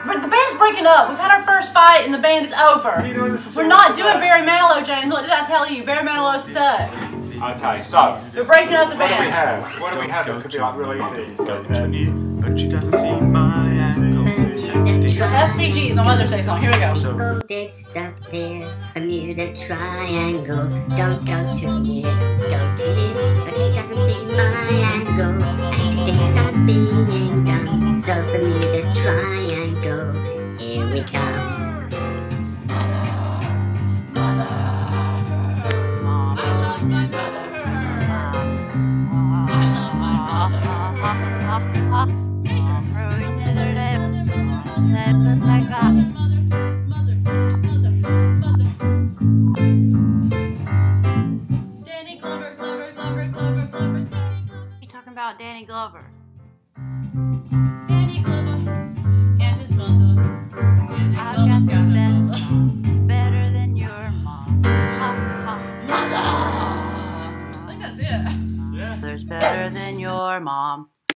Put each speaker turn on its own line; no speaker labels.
The band's breaking up. We've had our first fight and the band is over. We're not doing Barry Manilow, James. What did I tell you? Barry Manilow sucks.
Okay, so
we're breaking up the band.
What do we have? What do we have that could be like real easy?
But she doesn't see my ankle.
FCG is my Mother's Day song. Here we go.
People disappear. Bermuda Triangle. Don't go too near. Go too near. But she doesn't see my angle. And she thinks I'm being dumb. So Bermuda Triangle. Here we come.
Danny Glover. Danny Glover and his mother.
I got the best, better than your mom.
Mother! I think that's it.
Yeah. There's better than your mom.